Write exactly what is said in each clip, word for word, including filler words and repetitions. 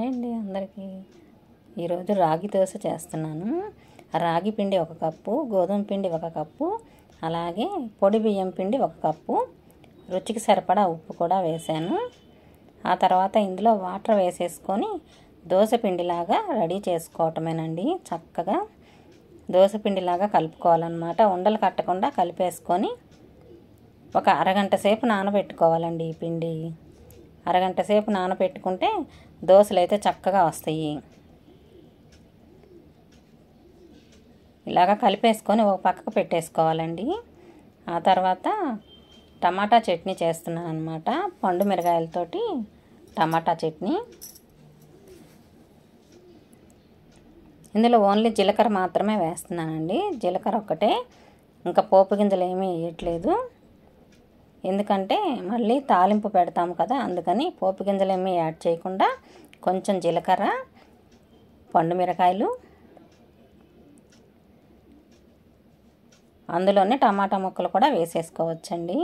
Hi అండి అందరికీ. ఈరోజు రాగి దోశ చేస్తున్నాను. రాగి పిండి ఒక కప్పు, గోధుమ పిండి ఒక కప్పు, అలాగే పొడి బియ్యం పిండి ఒక కప్పు, రుచికి సరిపడా ఉప్పు కూడా వేసాను. ఆ తర్వాత ఇందులో వాటర్ వేసేసుకొని దోశ పిండిలాగా రెడీ చేసుకోవటమేనండి. చక్కగా దోశ పిండిలాగా కలుపుకోవాలన్నమాట. ఉండలు కట్టకుండా కలిపేసుకొని ఒక అరగంట సేపు నానబెట్టుకోవాలండి. ఈ పిండి అరగంట సేపు నానబెట్టుకుంటే దోశలు అయితే చక్కగా వస్తాయి. ఇలాగా కలిపేసుకొని ఒక పక్కకు పెట్టేసుకోవాలండి. ఆ తర్వాత టమాటా చట్నీ చేస్తున్నాను అనమాట. పండు మిరగాయలతోటి టమాటా చట్నీ. ఇందులో ఓన్లీ జీలకర్ర మాత్రమే వేస్తున్నానండి. జీలకర్ర ఒక్కటే, ఇంకా పోపు గింజలు ఏమీ వేయట్లేదు. ఎందుకంటే మళ్ళీ తాలింపు పెడతాము కదా, అందుకని పోపు గింజలు ఏమీ యాడ్ చేయకుండా కొంచెం జీలకర్ర, పండు మిరకాయలు, అందులోనే టమాటా ముక్కలు కూడా వేసేసుకోవచ్చండి.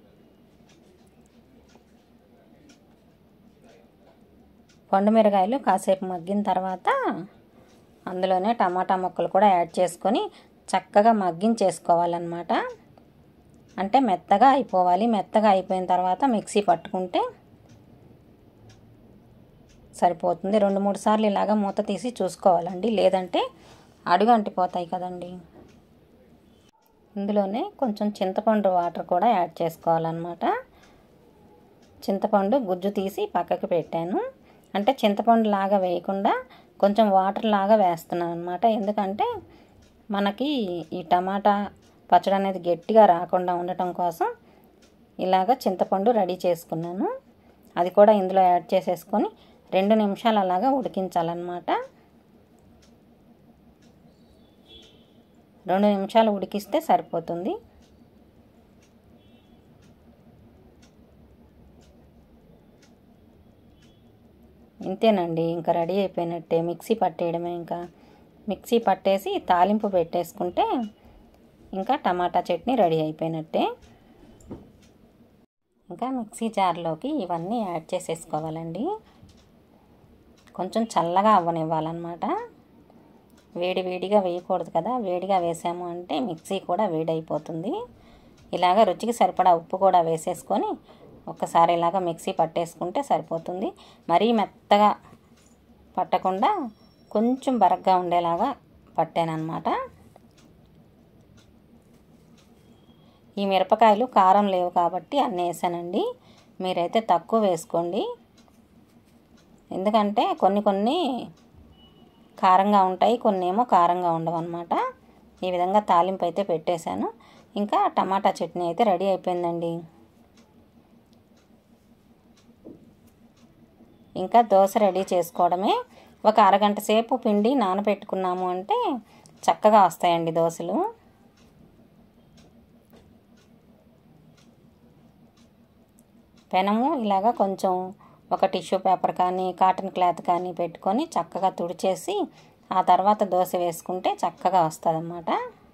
పండు మిరకాయలు కాసేపు మగ్గిన తర్వాత అందులోనే టమాటా ముక్కలు కూడా యాడ్ చేసుకొని చక్కగా మగ్గించేసుకోవాలన్నమాట. అంటే మెత్తగా అయిపోవాలి. మెత్తగా అయిపోయిన తర్వాత మిక్సీ పట్టుకుంటే సరిపోతుంది. రెండు మూడు సార్లు ఇలాగా మూత తీసి చూసుకోవాలండి, లేదంటే అడుగు అంటిపోతాయి కదండి. ఇందులోనే కొంచెం చింతపండు వాటర్ కూడా యాడ్ చేసుకోవాలన్నమాట. చింతపండు గుజ్జు తీసి పక్కకు పెట్టాను. అంటే చింతపండు లాగా వేయకుండా కొంచెం వాటర్ లాగా వేస్తున్నాను అనమాట. ఎందుకంటే మనకి ఈ టమాటా పచ్చడి అనేది గట్టిగా రాకుండా ఉండటం కోసం ఇలాగ చింతపండు రెడీ చేసుకున్నాను. అది కూడా ఇందులో యాడ్ చేసేసుకొని రెండు నిమిషాలు అలాగా ఉడికించాలన్నమాట. రెండు నిమిషాలు ఉడికిస్తే సరిపోతుంది. ఇంతేనండి, ఇంకా రెడీ అయిపోయినట్టే. మిక్సీ పట్టేయడమే. ఇంకా మిక్సీ పట్టేసి తాలింపు పెట్టేసుకుంటే ఇంకా టమాటా చట్నీ రెడీ అయిపోయినట్టే. ఇంకా మిక్సీ జార్లోకి ఇవన్నీ యాడ్ చేసేసుకోవాలండి. కొంచెం చల్లగా అవ్వనివ్వాలన్నమాట. వేడి వేడిగా వేయకూడదు కదా, వేడిగా వేసాము అంటే మిక్సీ కూడా వేడైపోతుంది. ఇలాగ రుచికి సరిపడా ఉప్పు కూడా వేసేసుకొని ఒక్కసారి ఇలాగ మిక్సీ పట్టేసుకుంటే సరిపోతుంది. మరీ మెత్తగా పట్టకుండా కొంచెం బరగ్గా ఉండేలాగా పట్టానన్నమాట. ఈ మిరపకాయలు కారం లేవు కాబట్టి అన్నీ వేసానండి. మీరైతే తక్కువ వేసుకోండి, ఎందుకంటే కొన్ని కొన్ని కారంగా ఉంటాయి, కొన్ని ఏమో కారంగా ఉండవు అన్నమాట. ఈ విధంగా తాలింపు అయితే పెట్టేశాను. ఇంకా టమాటా చట్నీ అయితే రెడీ అయిపోయిందండి. ఇంకా దోశ రెడీ చేసుకోవడమే. ఒక అరగంట సేపు పిండి నానబెట్టుకున్నాము అంటే చక్కగా వస్తాయండి దోశలు. పెనము ఇలాగా కొంచెం ఒక టిష్యూ పేపర్ కానీ కాటన్ క్లాత్ కానీ పెట్టుకొని చక్కగా తుడిచేసి ఆ తర్వాత దోశ వేసుకుంటే చక్కగా వస్తుంది అన్నమాట.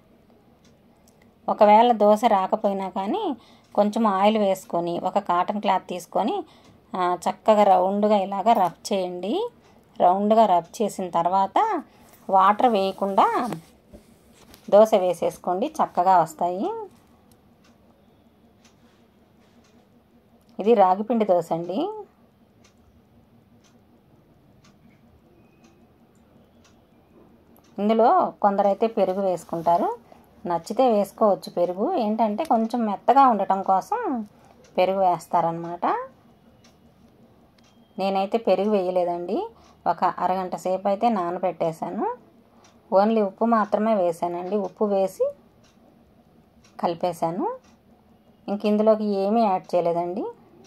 ఒకవేళ దోశ రాకపోయినా కానీ కొంచెం ఆయిల్ వేసుకొని ఒక కాటన్ క్లాత్ తీసుకొని చక్కగా రౌండ్గా ఇలాగా రబ్ చేయండి. రౌండ్గా రబ్ చేసిన తర్వాత వాటర్ వేయకుండా దోశ వేసేసుకోండి, చక్కగా వస్తాయి. ఇది రాగిపిండి దోశ అండి. ఇందులో కొందరైతే పెరుగు వేసుకుంటారు, నచ్చితే వేసుకోవచ్చు. పెరుగు ఏంటంటే కొంచెం మెత్తగా ఉండటం కోసం పెరుగు వేస్తారనమాట. నేనైతే పెరుగు వేయలేదండి. ఒక అరగంట సేపు అయితే నానబెట్టేశాను. ఓన్లీ ఉప్పు మాత్రమే వేసానండి. ఉప్పు వేసి కలిపేశాను. ఇంక ఇందులోకి ఏమీ యాడ్ చేయలేదండి.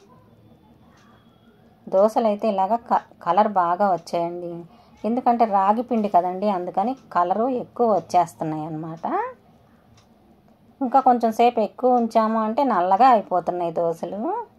దోశలు అయితే ఇలాగ కలర్ బాగా వచ్చాయండి. ఎందుకంటే రాగి పిండి కదండి, అందుకని కలరు ఎక్కువ వచ్చేస్తున్నాయి అన్నమాట. ఇంకా కొంచెం సేపు ఎక్కువ ఉంచాము అంటే నల్లగా అయిపోతున్నాయి దోశలు.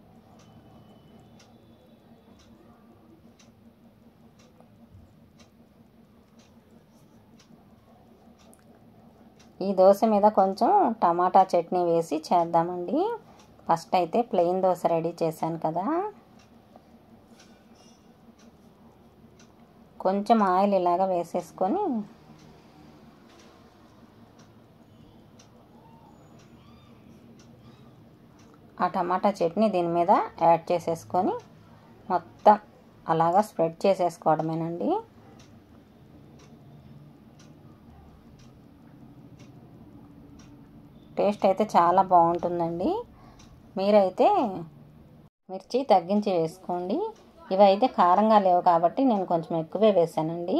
ఈ దోశ మీద కొంచెం టమాటా చట్నీ వేసి చేద్దామండి. ఫస్ట్ అయితే ప్లెయిన్ దోశ రెడీ చేశాను కదా, కొంచెం ఆయిల్ ఇలాగ వేసేసుకొని ఆ టమాటా చట్నీ దీని మీద యాడ్ చేసేసుకొని మొత్తం అలాగా స్ప్రెడ్ చేసేసుకోవడమేనండి. టేస్ట్ అయితే చాలా బాగుంటుందండి. మీరైతే మిర్చి తగ్గించి వేసుకోండి. ఇవైతే కారంగా లేవు కాబట్టి నేను కొంచెం ఎక్కువే వేసానండి.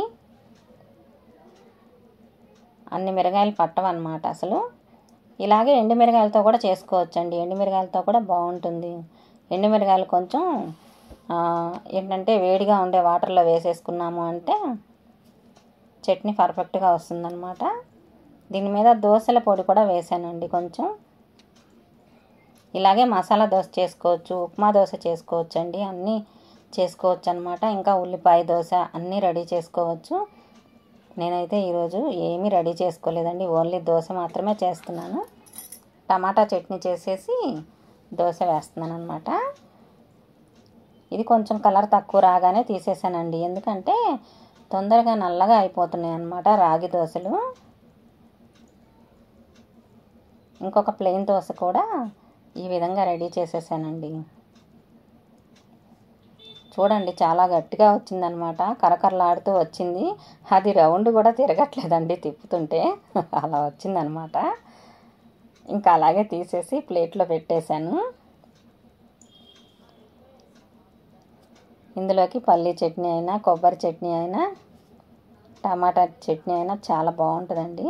అన్ని మిరగాయలు పట్టవన్నమాట అసలు. ఇలాగే ఎండుమిరగాయలతో కూడా చేసుకోవచ్చండి. ఎండుమిరగాయలతో కూడా బాగుంటుంది. ఎండుమిరగాయలు కొంచెం ఏంటంటే వేడిగా ఉండే వాటర్లో వేసేసుకున్నాము అంటే చట్నీ పర్ఫెక్ట్గా వస్తుందన్నమాట. దీని మీద దోసల పొడి కూడా వేసానండి కొంచెం. ఇలాగే మసాలా దోశ చేసుకోవచ్చు, ఉప్మా దోశ చేసుకోవచ్చు అండి, అన్నీ చేసుకోవచ్చు అనమాట. ఇంకా ఉల్లిపాయ దోశ అన్నీ రెడీ చేసుకోవచ్చు. నేనైతే ఈరోజు ఏమీ రెడీ చేసుకోలేదండి, ఓన్లీ దోశ మాత్రమే చేస్తున్నాను. టమాటా చట్నీ చేసేసి దోశ వేస్తున్నాను అనమాట. ఇది కొంచెం కలర్ తక్కువ రాగానే తీసేసానండి, ఎందుకంటే తొందరగా నల్లగా అయిపోతున్నాయి అన్నమాట రాగి దోశలు. ఇంకొక ప్లెయిన్ దోశ కూడా ఈ విధంగా రెడీ చేసేసానండి. చూడండి చాలా గట్టిగా వచ్చిందనమాట, కరకరలాడుతూ వచ్చింది. అది రౌండ్ కూడా తిరగట్లేదండి తిప్పుతుంటే, అలా వచ్చిందనమాట. ఇంకా అలాగే తీసేసి ప్లేట్లో పెట్టేశాను. ఇందులోకి పల్లీ చట్నీ అయినా, కొబ్బరి చట్నీ అయినా, టమాటా చట్నీ అయినా చాలా బాగుంటుందండి.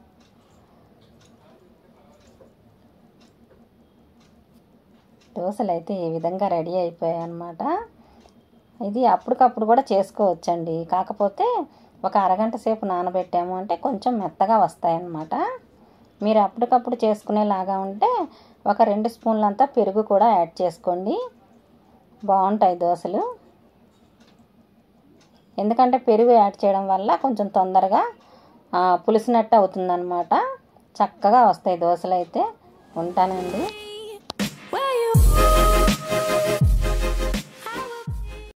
దోశలు అయితే ఈ విధంగా రెడీ అయిపోయాయి అన్నమాట. ఇది అప్పటికప్పుడు కూడా చేసుకోవచ్చండి, కాకపోతే ఒక అరగంట సేపు నానబెట్టాము అంటే కొంచెం మెత్తగా వస్తాయన్నమాట. మీరు అప్పటికప్పుడు చేసుకునేలాగా ఉంటే ఒక రెండు స్పూన్లంతా పెరుగు కూడా యాడ్ చేసుకోండి, బాగుంటాయి దోశలు. ఎందుకంటే పెరుగు యాడ్ చేయడం వల్ల కొంచెం తొందరగా పులిసినట్టు అవుతుందన్నమాట. చక్కగా వస్తాయి దోశలు అయితే. ఉంటానండి.